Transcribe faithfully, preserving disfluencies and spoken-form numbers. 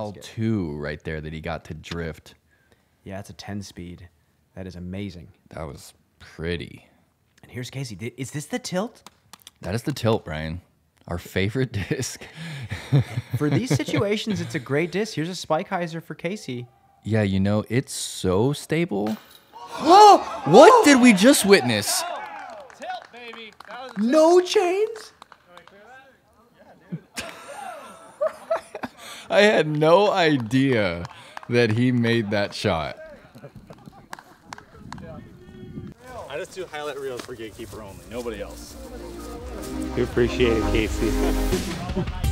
L two right there that he got to drift. Yeah, it's a ten speed. That is amazing. That was pretty. And here's Casey. Is this the tilt? That is the tilt, Brian. Our favorite disc. For these situations, it's a great disc. Here's a spike hyzer for Casey. Yeah, you know, it's so stable. Oh, what did we just witness? Tilt, baby. That was No chains? I had no idea that he made that shot. I just do highlight reels for Gatekeeper only, nobody else. We appreciate it, Casey.